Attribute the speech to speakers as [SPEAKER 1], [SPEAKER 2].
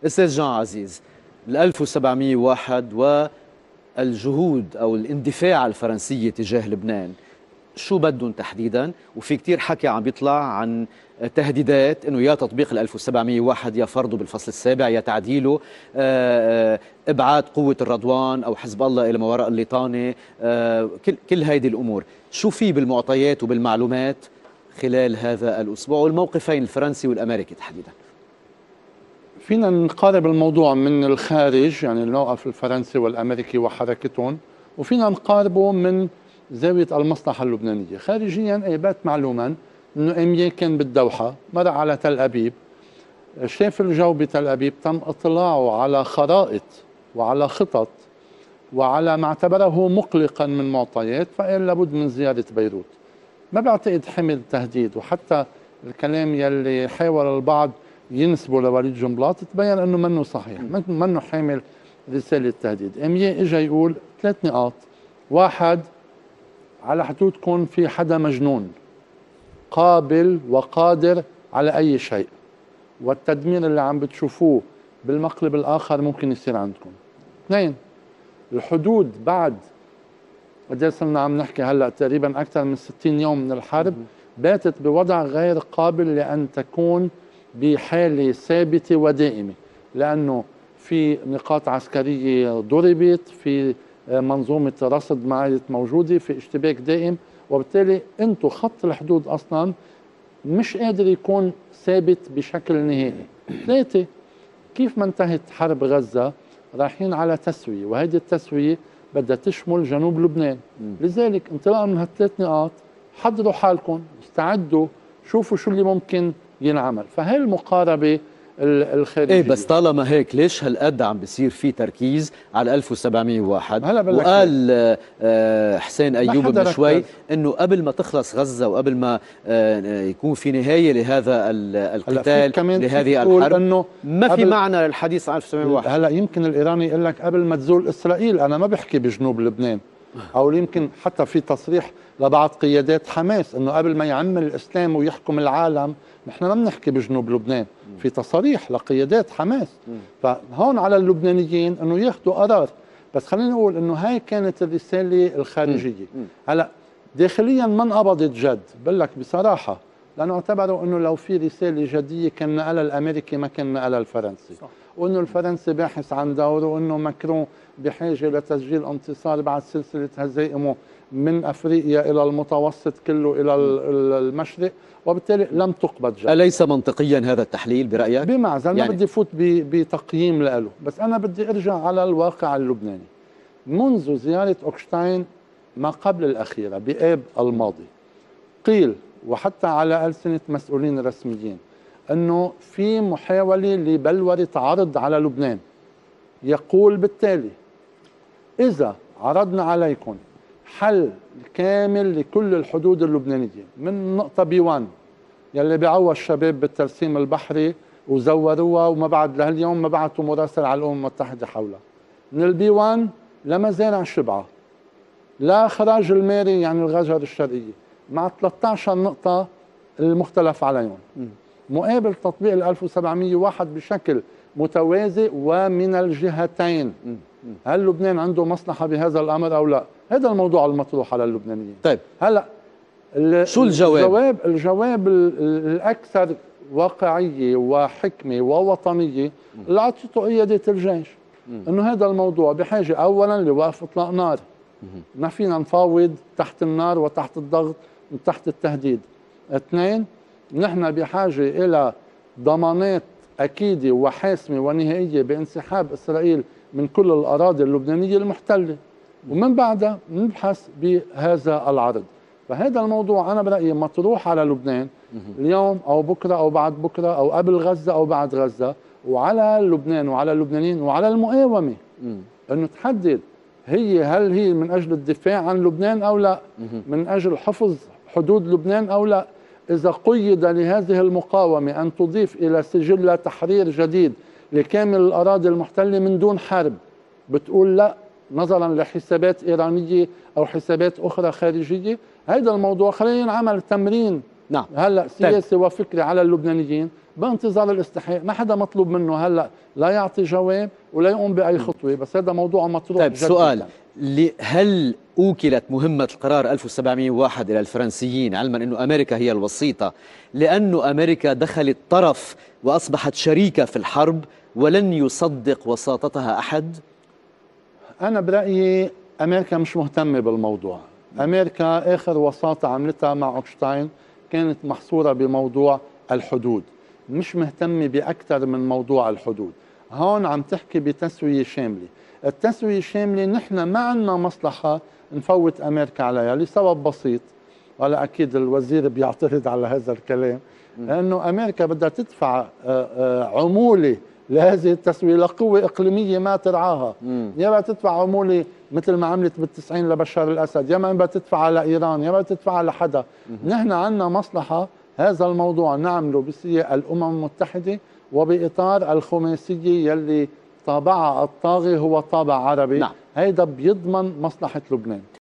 [SPEAKER 1] أستاذ جان عزيز، 1701 والجهود أو الاندفاع الفرنسية تجاه لبنان شو بدهم تحديدا؟ وفي كتير حكي عم بيطلع عن تهديدات انه يا تطبيق ال 1701 يا فرضه بالفصل السابع يا تعديله، ابعاد قوه الرضوان او حزب الله الى ما وراء الليطانه، كل هذه الامور، شو في بالمعطيات وبالمعلومات خلال هذا الاسبوع والموقفين الفرنسي والامريكي تحديدا؟
[SPEAKER 2] فينا نقارب الموضوع من الخارج، يعني الموقف الفرنسي والامريكي وحركتهم، وفينا نقاربه من زاويه المصلحه اللبنانيه. خارجيا بات معلوما انه امية كان بالدوحه، مر على تل ابيب، شاف الجو بتل ابيب، تم اطلاعه على خرائط وعلى خطط وعلى ما اعتبره مقلقا من معطيات، فقال لابد من زياره بيروت. ما بعتقد حمل تهديد، وحتى الكلام يلي حاول البعض ينسبوا لوليد جنبلاط تبين انه منه صحيح، منه حامل رساله تهديد. امية اجى يقول 3 نقاط: واحد، على حدودكم في حدا مجنون قابل وقادر على اي شيء، والتدمير اللي عم بتشوفوه بالمقلب الاخر ممكن يصير عندكم. 2، الحدود بعد قد صرنا عم نحكي هلا تقريبا اكثر من 60 يوم من الحرب باتت بوضع غير قابل لان تكون بحاله ثابته ودائمه، لانه في نقاط عسكريه ضربت، في منظومه رصد ما عادت موجوده، في اشتباك دائم، وبالتالي انتم خط الحدود اصلا مش قادر يكون ثابت بشكل نهائي. 3، كيف ما انتهت حرب غزه رايحين على تسويه، وهذه التسويه بدها تشمل جنوب لبنان. لذلك انطلاقا من هالثلاث نقاط حضروا حالكم، استعدوا، شوفوا شو اللي ممكن ينعمل. فهي المقاربه الخارجيه.
[SPEAKER 1] بس طالما هيك ليش هالقد عم بيصير في تركيز على 1701؟
[SPEAKER 2] هلا
[SPEAKER 1] وقال حسين ايوب من شوي انه قبل ما تخلص غزه وقبل ما يكون في نهايه لهذا القتال لهذه الحرب انه ما في معنى للحديث عن 1701.
[SPEAKER 2] هلا يمكن الايراني يقول لك قبل ما تزول اسرائيل، انا ما بحكي بجنوب لبنان، او يمكن حتى في تصريح لبعض قيادات حماس انه قبل ما يعم الاسلام ويحكم العالم نحن ما بنحكي بجنوب لبنان. في تصاريح لقيادات حماس. فهون على اللبنانيين انه ياخذوا قرار. بس خلينا نقول انه هاي كانت الرساله الخارجيه. هلا داخليا ما انقبضت جد، بقول لك بصراحه، لانه اعتبروا انه لو في رساله جديه كان نقلها الامريكي ما كان نقلها الفرنسي، وانه الفرنسي باحث عن دوره، وانه ماكرون بحاجه لتسجيل انتصار بعد سلسله هزائمه من افريقيا الى المتوسط كله الى المشرق، وبالتالي لم تقبض جد.
[SPEAKER 1] أليس منطقيا هذا التحليل برأيك؟
[SPEAKER 2] بمعزل ما بدي فوت بتقييم له، بس أنا بدي أرجع على الواقع اللبناني. منذ زيارة أوكشتاين ما قبل الأخيرة بآب الماضي قيل، وحتى على ألسنة مسؤولين رسميين، أنه في محاولة لبلورة عرض على لبنان يقول بالتالي: إذا عرضنا عليكم حل كامل لكل الحدود اللبنانية من نقطة B1 يلي بيعوى الشباب بالترسيم البحري وزوروها وما بعد لهاليوم ما بعتوا مراسل على الأمم المتحدة حولها، من الB1 لمزارع شبعة، لا خراج الماري يعني الغجر الشرقية، مع 13 نقطة المختلف عليهم، مقابل تطبيق ال 1701 بشكل متوازي ومن الجهتين. هل لبنان عنده مصلحة بهذا الأمر أو لا؟ هذا الموضوع المطروح على اللبنانيين.
[SPEAKER 1] طيب
[SPEAKER 2] هلا
[SPEAKER 1] شو الجواب؟
[SPEAKER 2] الجواب الأكثر واقعية وحكمة ووطنية اللي أعطته قيادة الجيش، إنه هذا الموضوع بحاجة أولا لوقف إطلاق نار. ما فينا نفاوض تحت النار وتحت الضغط وتحت التهديد. 2، نحن بحاجة إلى ضمانات أكيدة وحاسمة ونهائية بانسحاب إسرائيل من كل الأراضي اللبنانية المحتلة، ومن بعدها نبحث بهذا العرض. فهذا الموضوع أنا برأيي مطروح على لبنان اليوم أو بكرة أو بعد بكرة أو قبل غزة أو بعد غزة، وعلى لبنان وعلى اللبنانيين وعلى المقاومة أنه تحدد هل هي من أجل الدفاع عن لبنان أو لا، من أجل حفظ حدود لبنان أو لا. إذا قيد لهذه المقاومة أن تضيف إلى سجل تحرير جديد لكامل الأراضي المحتلة من دون حرب، بتقول لا نظرا لحسابات إيرانية أو حسابات أخرى خارجية، هذا الموضوع خلينا نعمل تمرين
[SPEAKER 1] نعم
[SPEAKER 2] هلا سياسي وفكري على اللبنانيين بانتظار الاستحقاق. ما حدا مطلوب منه هلا لا يعطي جواب ولا يقوم باي خطوه، بس هذا موضوع مطروح.
[SPEAKER 1] طيب سؤال، هل أوكلت مهمة القرار 1701 إلى الفرنسيين، علما أنه أمريكا هي الوسيطة، لأنه أمريكا دخلت طرف وأصبحت شريكة في الحرب ولن يصدق وساطتها أحد؟
[SPEAKER 2] أنا برأيي أمريكا مش مهتمة بالموضوع. أمريكا آخر وساطة عملتها مع أوكشتاين كانت محصورة بموضوع الحدود، مش مهتمة بأكثر من موضوع الحدود. هون عم تحكي بتسوية شاملة. التسوية الشاملة نحن ما عندنا مصلحة نفوت أمريكا عليها لسبب بسيط، ولا أكيد الوزير بيعترض على هذا الكلام، لأنه أمريكا بدها تدفع عمولة لهذه التسوية لقوة إقليمية ما ترعاها. يا بدها تدفع عمولة مثل ما عملت بالتسعين لبشار الأسد، يا ما بدها تدفع على إيران، يا بدها تدفع على حدا. نحن عندنا مصلحة هذا الموضوع نعمله بسياق الأمم المتحدة وبإطار الخماسية يلي طابعها الطاغي هو طابع عربي.
[SPEAKER 1] نعم.
[SPEAKER 2] هيدا بيضمن مصلحة لبنان.